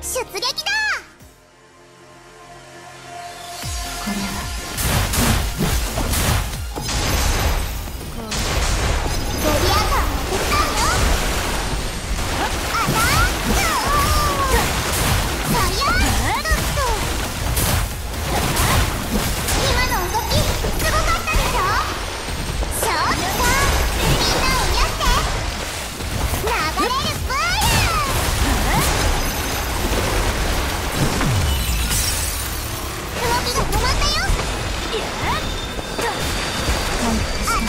出撃だ。これはベリア感を手伝うよ。アタックファイヤー今の動きすごかったでしょ。ショートさん、みんなを癒して流れるブー動きが止まったよ。アタック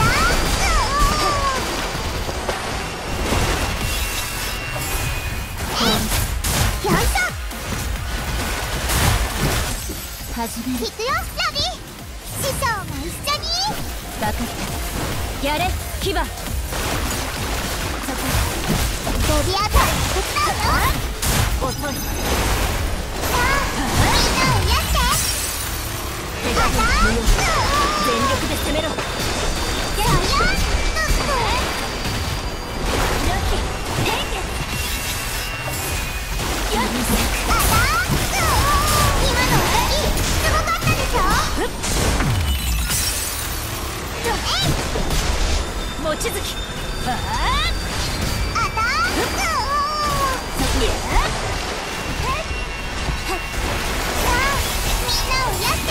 よいしょ。行くよラビ。師匠も一緒に。分かった。やれキバ。ベビアター手伝うよ。遅い。さあみんなを癒して。アタック全力で攻めろ。ファイヤー望月アタックさあみんなを癒して。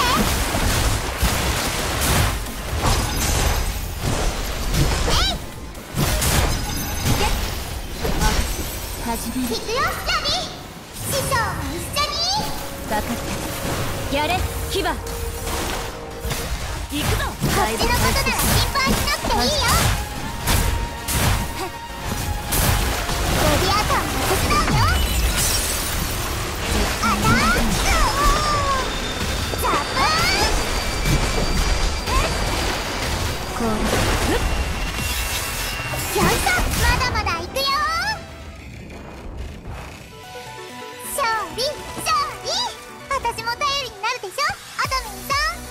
行くよラビ。師匠も一緒に。分かった。やれキバ。行くぞ。こっちのことなら心配しなくていいよ。ベビアターも手伝うよ。アタックザップーンよいしょ。まだまだ行くよ。勝利勝利。私も頼りになるでしょアドミンさん。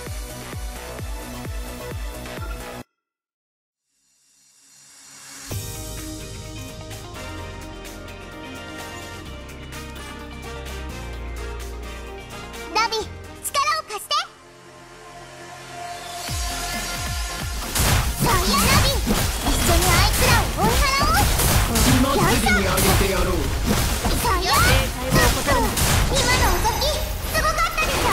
ラビ、力を貸して。ファイヤーラビ、一緒にあいつらを追い払おう。 今すぐにあげてやろう。 ファイヤー今の動きすごかったでしょ。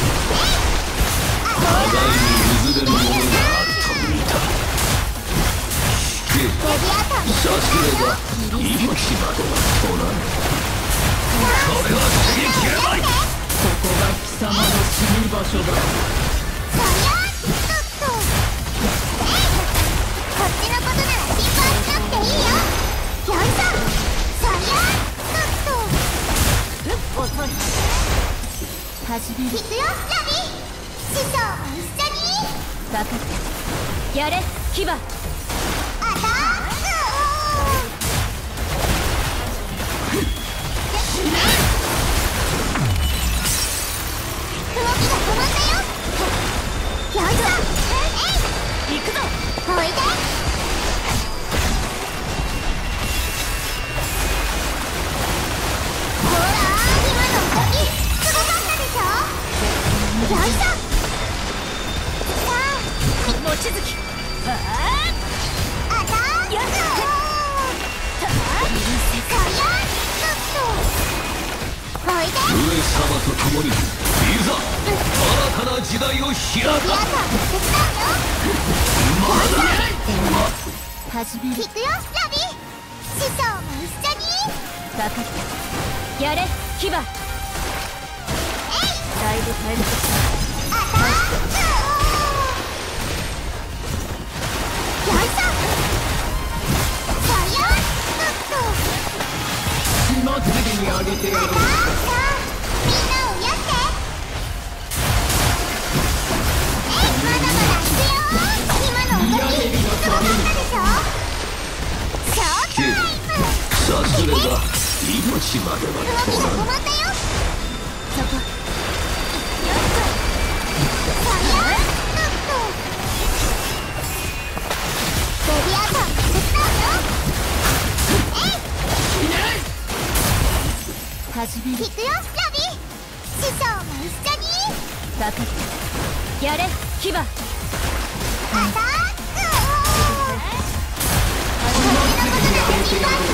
互いに譲れるものがあったみたい。 ベビアターもさすれば命までは取らぬ。これは次切れない。ここが貴様の死に場所だ。 ファイヤーこっちのことなら心配しなくていいよ。よいしょ。ファイヤー遅い。行くよラビ。師匠も一緒に。分かった。やれキバ。アタック動きが止まったよ。よいしょ。行くぞ。おいで。ほら今の動きすごかったでしょ。よいしょ。さあ望月アタックファイヤーおいで。 上様と共にいざ新たな時代を開ベビアターも手伝うよ。 まだ行くよラビ。師匠も一緒に。分かった。やれキバ。だいぶ回復した。アタックよいしょ。ファイヤー今すぐにあげてやろう。 さあみんなを癒して。まだまだ行くよ。今の動きすごかったでしょ。ショータイム。 さすれば命までは動きが取らぬ。 止まったよ。そこよっとファイヤーベビアターも手伝うよ。 始める。 行くよラビ、師匠も一緒に。 分かった。やれキバ。 アタック。こっちのことなら